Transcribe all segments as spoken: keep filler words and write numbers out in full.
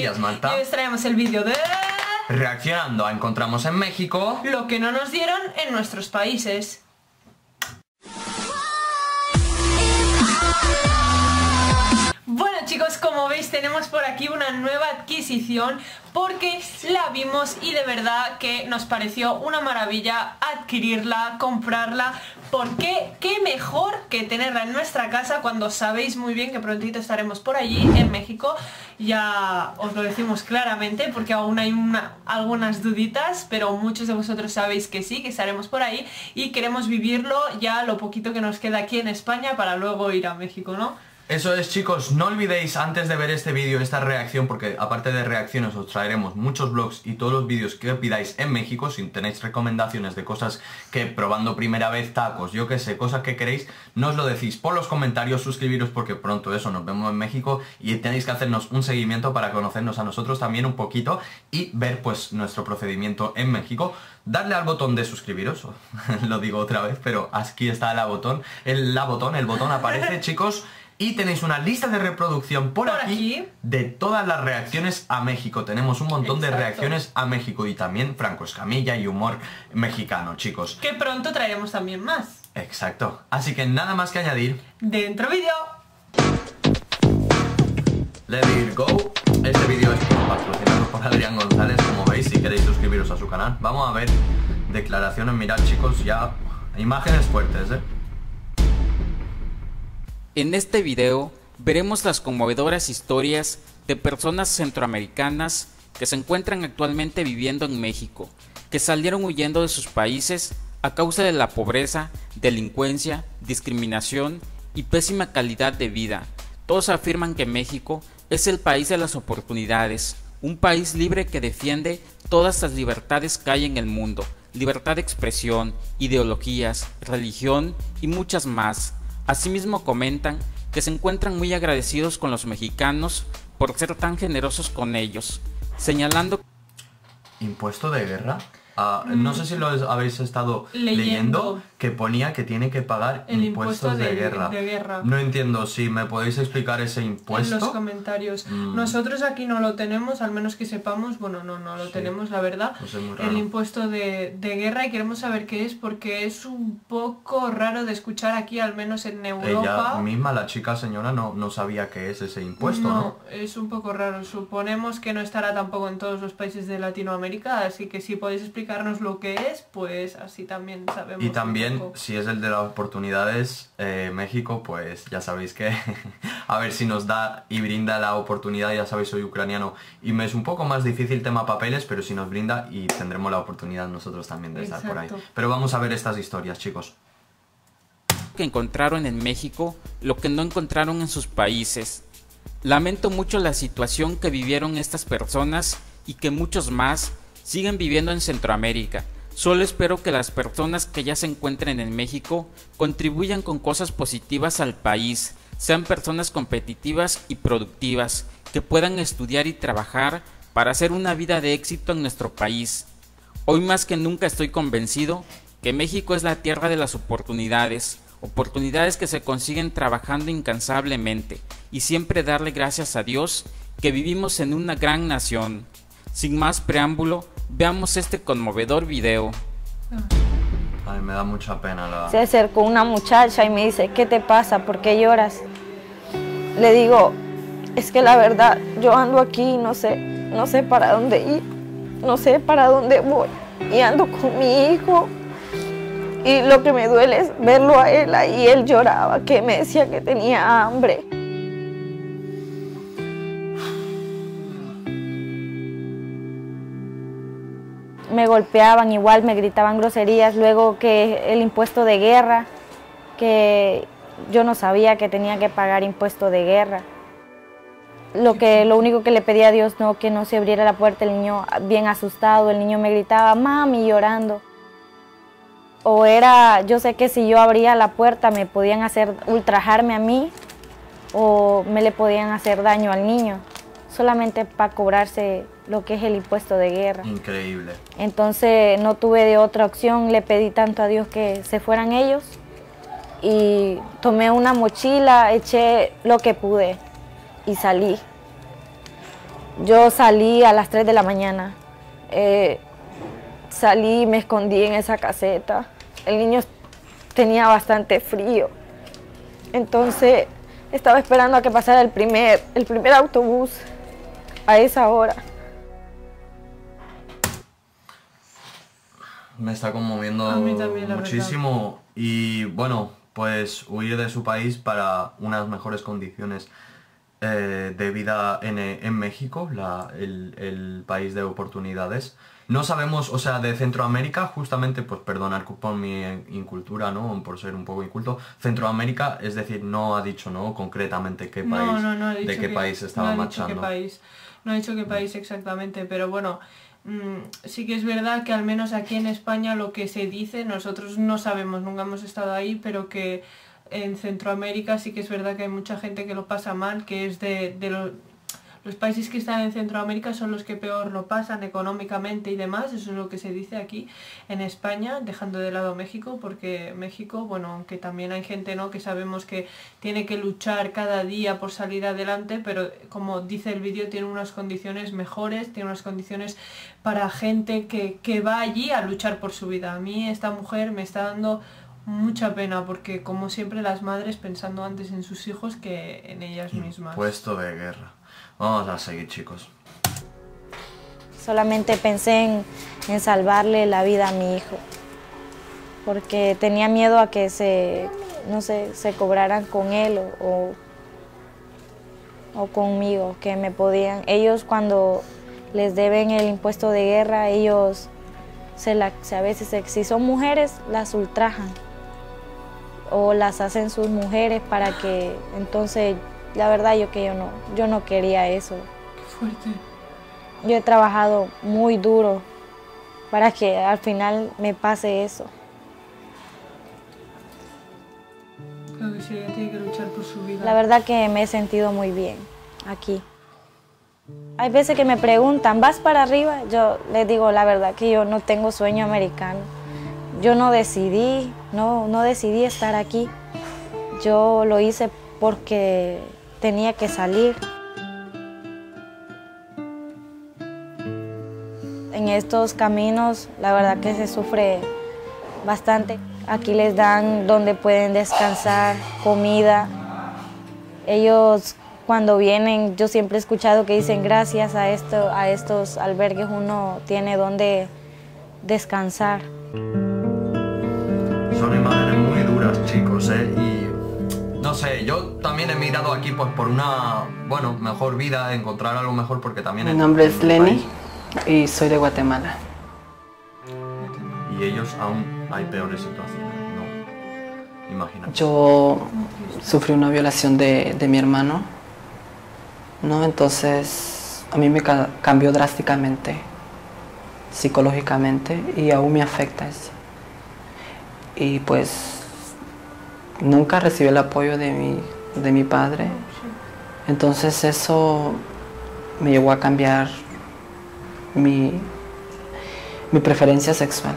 días, Marta. Y hoy os traemos el vídeo de... Reaccionando a Encontramos en México lo que no nos dieron en nuestros países. Bueno chicos, como veis tenemos por aquí una nueva adquisición porque la vimos y de verdad que nos pareció una maravilla adquirirla, comprarla, porque qué mejor que tenerla en nuestra casa cuando sabéis muy bien que prontito estaremos por allí en México. Ya os lo decimos claramente porque aún hay una, algunas duditas, pero muchos de vosotros sabéis que sí, que estaremos por ahí y queremos vivirlo ya lo poquito que nos queda aquí en España para luego ir a México, ¿no? Eso es, chicos, no olvidéis antes de ver este vídeo, esta reacción, porque aparte de reacciones os traeremos muchos vlogs y todos los vídeos que pidáis en México. Si tenéis recomendaciones de cosas que probando primera vez, tacos, yo que sé, cosas que queréis, no os lo decís por los comentarios, suscribiros porque pronto eso, nos vemos en México y tenéis que hacernos un seguimiento para conocernos a nosotros también un poquito y ver pues nuestro procedimiento en México. Darle al botón de suscribiros, lo digo otra vez, pero aquí está la botón, el, la botón, el botón aparece, chicos. Y tenéis una lista de reproducción por, por aquí, aquí de todas las reacciones a México. Tenemos un montón Exacto. de reacciones a México y también Franco Escamilla y humor mexicano, chicos. Que pronto traeremos también más. Exacto. Así que nada más que añadir. ¡Dentro vídeo! Let it go. Este vídeo es patrocinado por Adrián González, como veis, si queréis suscribiros a su canal. Vamos a ver declaraciones. Mirad, chicos, ya imágenes fuertes, ¿eh? En este video veremos las conmovedoras historias de personas centroamericanas que se encuentran actualmente viviendo en México, que salieron huyendo de sus países a causa de la pobreza, delincuencia, discriminación y pésima calidad de vida. Todos afirman que México es el país de las oportunidades, un país libre que defiende todas las libertades que hay en el mundo, libertad de expresión, ideologías, religión y muchas más. Asimismo comentan que se encuentran muy agradecidos con los mexicanos por ser tan generosos con ellos, señalando... ¿Impuesto de guerra? Uh, mm. No sé si lo habéis estado leyendo. leyendo, que ponía que tiene que pagar el impuestos impuesto de, de, guerra. de guerra. No entiendo, si me podéis explicar ese impuesto. En los comentarios. Mm. Nosotros aquí no lo tenemos, al menos que sepamos, bueno, no, no lo sí. tenemos, la verdad. Pues es muy raro. El impuesto de, de guerra, y queremos saber qué es, porque es un poco raro de escuchar aquí, al menos en Europa. Ella misma, la chica señora, no, no sabía qué es ese impuesto, ¿no? No, es un poco raro. Suponemos que no estará tampoco en todos los países de Latinoamérica, así que si podéis explicarnos lo que es, pues así también sabemos. Y también, si es el de las oportunidades, eh, México, pues ya sabéis que a ver si nos da y brinda la oportunidad. Ya sabéis, soy ucraniano y me es un poco más difícil tema papeles, pero si nos brinda y tendremos la oportunidad nosotros también de estar Exacto. por ahí. Pero vamos a ver estas historias, chicos. Que encontraron en México lo que no encontraron en sus países. Lamento mucho la situación que vivieron estas personas y que muchos más siguen viviendo en Centroamérica. Solo espero que las personas que ya se encuentren en México contribuyan con cosas positivas al país, sean personas competitivas y productivas, que puedan estudiar y trabajar para hacer una vida de éxito en nuestro país. Hoy más que nunca estoy convencido que México es la tierra de las oportunidades, oportunidades que se consiguen trabajando incansablemente y siempre darle gracias a Dios que vivimos en una gran nación. Sin más preámbulo, veamos este conmovedor video. Ay, me da mucha pena la... Se acercó una muchacha y me dice, ¿qué te pasa? ¿Por qué lloras? Le digo, es que la verdad, yo ando aquí, no sé, no sé para dónde ir, no sé para dónde voy. Y ando con mi hijo. Y lo que me duele es verlo a él ahí, él lloraba, que me decía que tenía hambre. Me golpeaban igual, me gritaban groserías, luego que el impuesto de guerra, que yo no sabía que tenía que pagar impuesto de guerra. Lo, que, lo único que le pedía a Dios, no, que no se abriera la puerta, el niño bien asustado, el niño me gritaba, mami, llorando. O era, yo sé que si yo abría la puerta me podían hacer, ultrajarme a mí, o me le podían hacer daño al niño, solamente para cobrarse lo que es el impuesto de guerra. Increíble. Entonces no tuve de otra opción, le pedí tanto a Dios que se fueran ellos y tomé una mochila, eché lo que pude y salí. Yo salí a las tres de la mañana. Eh, salí y me escondí en esa caseta. El niño tenía bastante frío. Entonces estaba esperando a que pasara el primer, el primer autobús a esa hora. Me está conmoviendo A mí también, la muchísimo. Y bueno, pues huir de su país para unas mejores condiciones eh, de vida en, en México, la, el, el país de oportunidades. No sabemos, o sea, de Centroamérica, justamente, pues perdonar por mi incultura, ¿no? Por ser un poco inculto. Centroamérica, es decir, no ha dicho, ¿no? Concretamente qué país, no, no, no ha dicho de qué que, país estaba no ha dicho marchando. Qué país, no ha dicho qué país exactamente, pero bueno, mmm, sí que es verdad que al menos aquí en España lo que se dice, nosotros no sabemos, nunca hemos estado ahí, pero que en Centroamérica sí que es verdad que hay mucha gente que lo pasa mal, que es de, de los... Los países que están en Centroamérica son los que peor lo pasan económicamente y demás, eso es lo que se dice aquí en España, dejando de lado México, porque México, bueno, aunque también hay gente, ¿no?, que sabemos que tiene que luchar cada día por salir adelante, pero como dice el vídeo, tiene unas condiciones mejores, tiene unas condiciones para gente que, que va allí a luchar por su vida. A mí esta mujer me está dando mucha pena, porque como siempre las madres pensando antes en sus hijos que en ellas mismas. Puesto de guerra. Vamos a seguir, chicos. Solamente pensé en, en salvarle la vida a mi hijo, porque tenía miedo a que se, no sé, se cobraran con él o, o, o conmigo, que me podían. Ellos cuando les deben el impuesto de guerra, ellos se la, a veces, si son mujeres, las ultrajan o las hacen sus mujeres para que entonces... La verdad yo que yo no, yo no quería eso. Qué fuerte. Yo he trabajado muy duro para que al final me pase eso. Creo que sí, ella tiene que luchar por su vida. La verdad que me he sentido muy bien aquí. Hay veces que me preguntan, ¿vas para arriba? Yo les digo la verdad que yo no tengo sueño americano. Yo no decidí, no, no decidí estar aquí. Yo lo hice porque tenía que salir. En estos caminos, la verdad que se sufre bastante. Aquí les dan donde pueden descansar, comida. Ellos cuando vienen, yo siempre he escuchado que dicen gracias a, esto, a estos albergues uno tiene donde descansar. Son imágenes muy duras, chicos, ¿eh? Y no sé, yo también he mirado aquí pues por una, bueno, mejor vida, encontrar algo mejor, porque también... Mi nombre es Lenny y soy de Guatemala. Y ellos aún hay peores situaciones, ¿no? Imagínate. Yo sufrí una violación de, de mi hermano, ¿no? Entonces a mí me ca cambió drásticamente, psicológicamente, y aún me afecta eso. Y pues... nunca recibí el apoyo de mi, de mi padre, entonces eso me llevó a cambiar mi, mi preferencia sexual.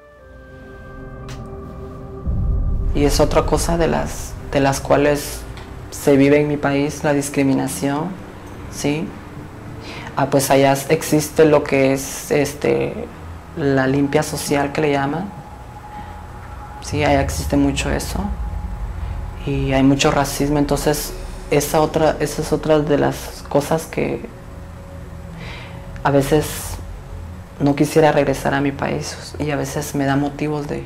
Y es otra cosa de las, de las cuales se vive en mi país, la discriminación, ¿sí? Ah, pues allá existe lo que es este, la limpia social que le llaman, sí, allá existe mucho eso. Y hay mucho racismo, entonces esa, otra, esa es otra de las cosas que a veces no quisiera regresar a mi país y a veces me da motivos de ir.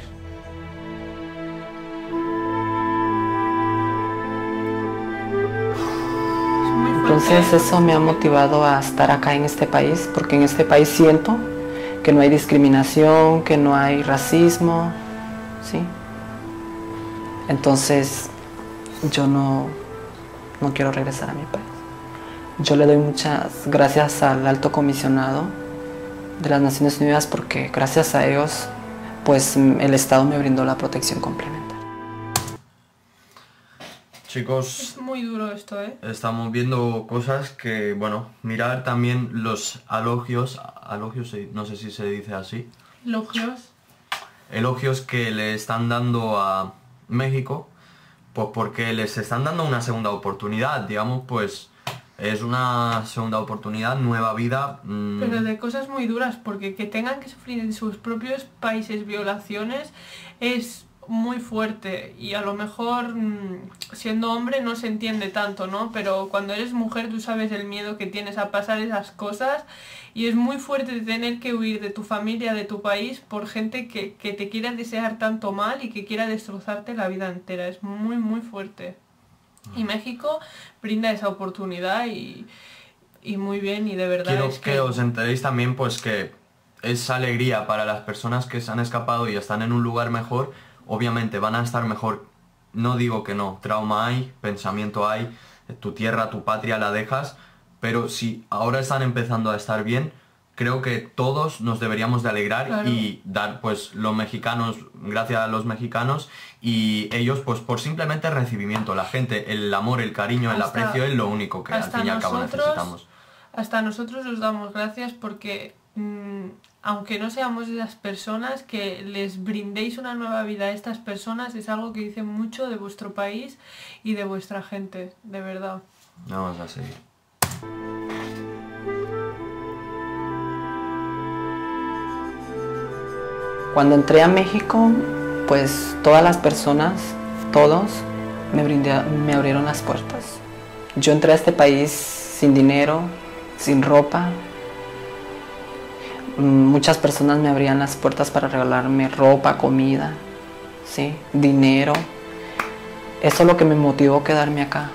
Entonces eso me ha motivado a estar acá en este país, porque en este país siento que no hay discriminación, que no hay racismo, ¿sí? Entonces yo no, no quiero regresar a mi país. Yo le doy muchas gracias al Alto Comisionado de las Naciones Unidas, porque gracias a ellos pues el Estado me brindó la protección complementaria. Chicos, es muy duro esto, ¿eh? Estamos viendo cosas que, bueno, mirar también los elogios, elogios, no sé si se dice así. Elogios. Elogios que le están dando a México, pues porque les están dando una segunda oportunidad, digamos, pues Es una segunda oportunidad, nueva vida. Mmm... Pero de cosas muy duras, porque que tengan que sufrir en sus propios países violaciones es muy fuerte, y a lo mejor mmm, siendo hombre no se entiende tanto, ¿no? Pero cuando eres mujer tú sabes el miedo que tienes a pasar esas cosas, y es muy fuerte tener que huir de tu familia, de tu país, por gente que, que te quiera desear tanto mal y que quiera destrozarte la vida entera. Es muy muy fuerte. Y México brinda esa oportunidad y, y muy bien, y de verdad Quiero es que... que os enteréis también pues que es alegría para las personas que se han escapado y están en un lugar mejor. Obviamente van a estar mejor, no digo que no, trauma hay, pensamiento hay, tu tierra, tu patria la dejas, pero si ahora están empezando a estar bien, creo que todos nos deberíamos de alegrar, claro, y dar pues los mexicanos, gracias a los mexicanos, y ellos pues por simplemente recibimiento, la gente, el amor, el cariño, el hasta, aprecio es lo único que al fin y al cabo necesitamos. Hasta nosotros os damos gracias porque mmm, aunque no seamos esas personas, que les brindéis una nueva vida a estas personas es algo que dice mucho de vuestro país y de vuestra gente, de verdad. Vamos a seguir. Cuando entré a México, pues todas las personas, todos, me, brindé, me abrieron las puertas. Yo entré a este país sin dinero, sin ropa. Muchas personas me abrían las puertas para regalarme ropa, comida, ¿sí? Dinero. Eso es lo que me motivó a quedarme acá.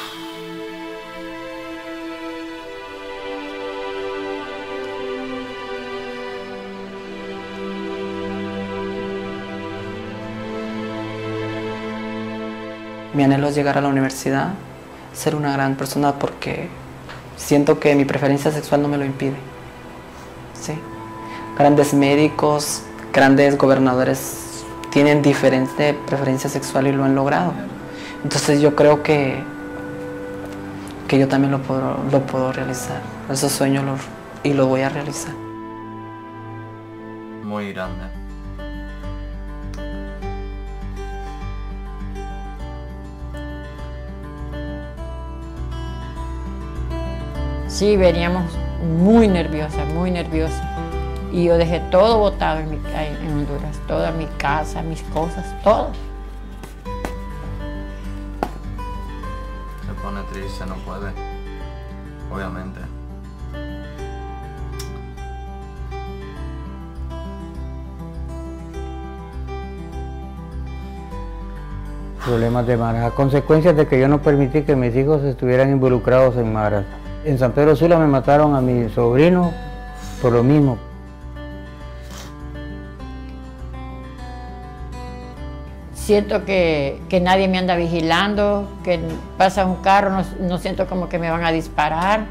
Mi anhelo es llegar a la universidad, ser una gran persona, porque siento que mi preferencia sexual no me lo impide. ¿Sí? Grandes médicos, grandes gobernadores tienen diferente preferencia sexual y lo han logrado. Entonces yo creo que, que yo también lo puedo, lo puedo realizar. Esos sueños lo, y lo voy a realizar. Muy grande. Sí, veníamos muy nerviosas, muy nerviosas. Y yo dejé todo botado en, mi, en Honduras, toda mi casa, mis cosas, todo. Se pone triste, no puede, obviamente. Problemas de maras, a consecuencias de que yo no permití que mis hijos estuvieran involucrados en maras. En San Pedro Sula me mataron a mi sobrino por lo mismo. Siento que, que nadie me anda vigilando, que pasa un carro, no, no siento como que me van a disparar.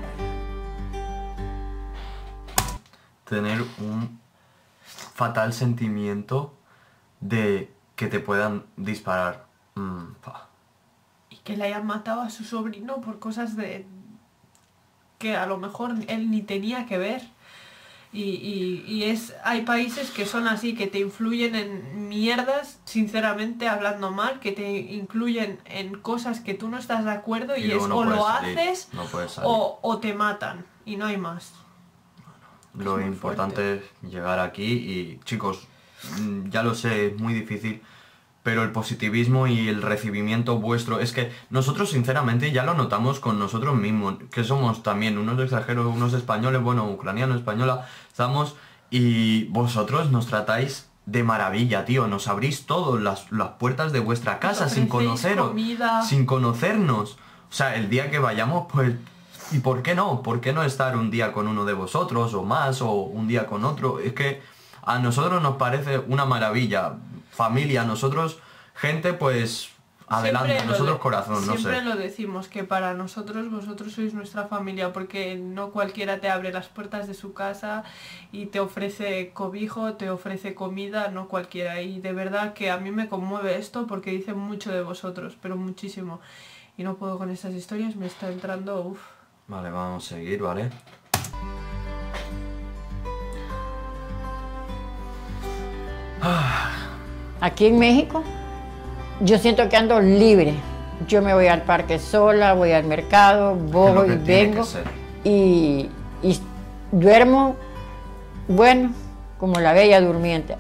Tener un fatal sentimiento de que te puedan disparar. Mm, y que le hayan matado a su sobrino por cosas de... que a lo mejor él ni tenía que ver. Y, y, y es hay países que son así, que te influyen en mierdas, sinceramente hablando mal, que te incluyen en cosas que tú no estás de acuerdo, y, y es no o lo salir, haces no o, o te matan, y no hay más. Bueno, lo importante es llegar aquí y, chicos, ya lo sé, es muy difícil, pero el positivismo y el recibimiento vuestro, es que nosotros sinceramente ya lo notamos con nosotros mismos, que somos también unos extranjeros, unos españoles, bueno, ucraniano, española, estamos, y vosotros nos tratáis de maravilla, tío, nos abrís todas las, las puertas de vuestra casa sin conoceros, comida, sin conocernos, o sea, el día que vayamos, pues, ¿y por qué no? ¿Por qué no estar un día con uno de vosotros, o más, o un día con otro? Es que a nosotros nos parece una maravilla. Familia, nosotros, gente, pues, adelante, siempre nosotros de, corazón, no sé. Siempre lo decimos, que para nosotros, vosotros sois nuestra familia, porque no cualquiera te abre las puertas de su casa y te ofrece cobijo, te ofrece comida, no cualquiera. Y de verdad que a mí me conmueve esto, porque dice mucho de vosotros, pero muchísimo. Y no puedo con estas historias, me está entrando, uff. Vale, vamos a seguir, ¿vale? Aquí en México, yo siento que ando libre, Yo me voy al parque sola, voy al mercado, voy y vengo y, y duermo, bueno, como la bella durmiente.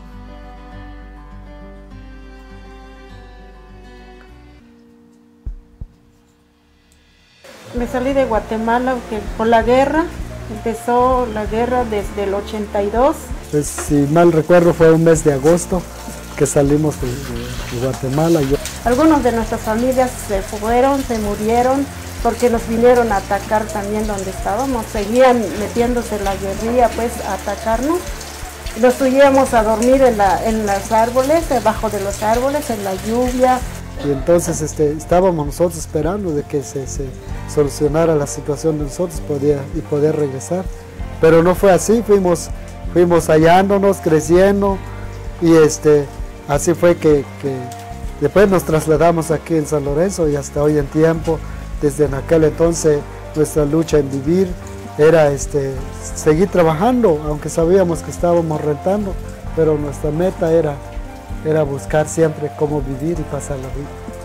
Me salí de Guatemala por la guerra, empezó la guerra desde el ochenta y dos. Pues, si mal recuerdo fue un mes de agosto que salimos de, de, de Guatemala. Yo... Algunos de nuestras familias se fueron, se murieron porque nos vinieron a atacar también donde estábamos. Seguían metiéndose la guerrilla pues a atacarnos. Nos subíamos a dormir en, la, en los árboles, debajo de los árboles, en la lluvia. Y entonces este, estábamos nosotros esperando de que se, se solucionara la situación de nosotros podía, y poder regresar. Pero no fue así, fuimos, fuimos hallándonos, creciendo y este, así fue que, que después nos trasladamos aquí en San Lorenzo y hasta hoy en tiempo, desde en aquel entonces nuestra lucha en vivir era este, seguir trabajando, aunque sabíamos que estábamos rentando, pero nuestra meta era era buscar siempre cómo vivir y pasar la vida.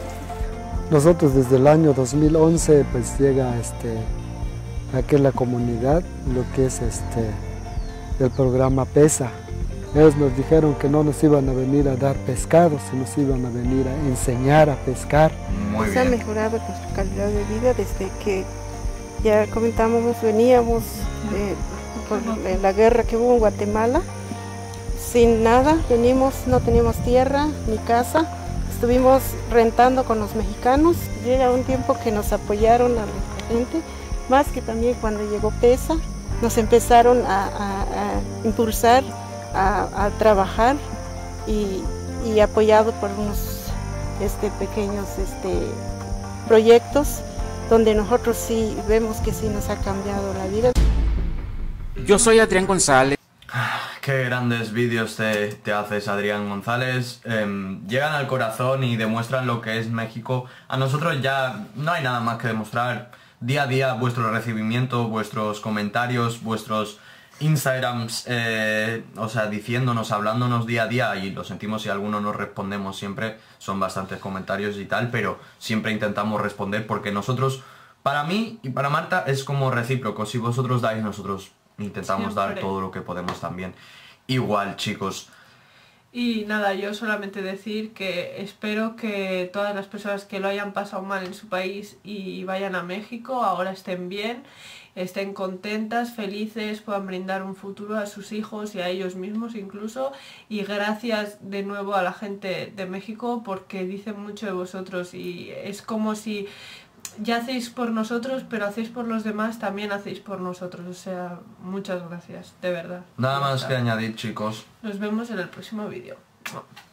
Nosotros desde el año dos mil once pues llega este, aquí en la comunidad lo que es este, el programa PESA. Ellos nos dijeron que no nos iban a venir a dar pescado, sino nos iban a venir a enseñar a pescar. Muy bien. Se ha mejorado nuestra calidad de vida desde que ya comentábamos, veníamos de, por la guerra que hubo en Guatemala. Sin nada, venimos, no teníamos tierra ni casa, estuvimos rentando con los mexicanos. Llega un tiempo que nos apoyaron a la gente, más que también cuando llegó PESA, nos empezaron a, a, a impulsar a, a trabajar y, y apoyado por unos este, pequeños este, proyectos donde nosotros sí vemos que sí nos ha cambiado la vida. Yo soy Adrián González. Qué grandes vídeos te, te haces, Adrián González. Eh, llegan al corazón y demuestran lo que es México. A nosotros ya no hay nada más que demostrar. Día a día vuestro recibimiento, vuestros comentarios, vuestros Instagrams, eh, o sea, diciéndonos, hablándonos día a día, y lo sentimos si alguno no respondemos siempre, son bastantes comentarios y tal, pero siempre intentamos responder porque nosotros, para mí y para Marta, es como recíproco. Si vosotros dais, nosotros intentamos Siempre. dar todo lo que podemos también. Igual, chicos. Y nada, yo solamente decir que espero que todas las personas que lo hayan pasado mal en su país y vayan a México ahora estén bien, estén contentas, felices, puedan brindar un futuro a sus hijos y a ellos mismos incluso. Y gracias de nuevo a la gente de México porque dicen mucho de vosotros y es como si ya hacéis por nosotros, pero hacéis por los demás, también hacéis por nosotros. O sea, muchas gracias, de verdad. Nada De más verdad. que añadir, chicos. Nos vemos en el próximo vídeo.